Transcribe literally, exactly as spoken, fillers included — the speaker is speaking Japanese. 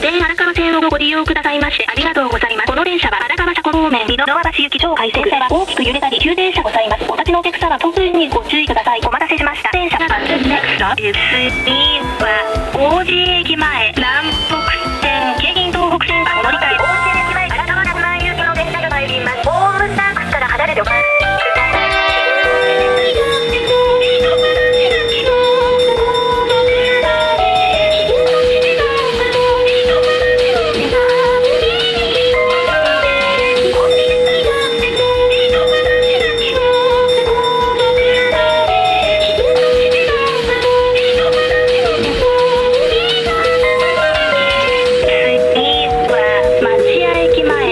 全荒川線をご利用くださいましてありがとうございます。この電車は荒川車庫方面、井の川橋行き超快速。電車は大きく揺れたり急停車ございます。お立ちのお客様、特にご注意ください。お待たせしました。電車がバスネクスト 次は王子駅前、南北線、京浜東北線がお乗り換え。王子駅前、荒川名前行きの電車が参ります。ホームサークスから離れておきます。町屋駅前。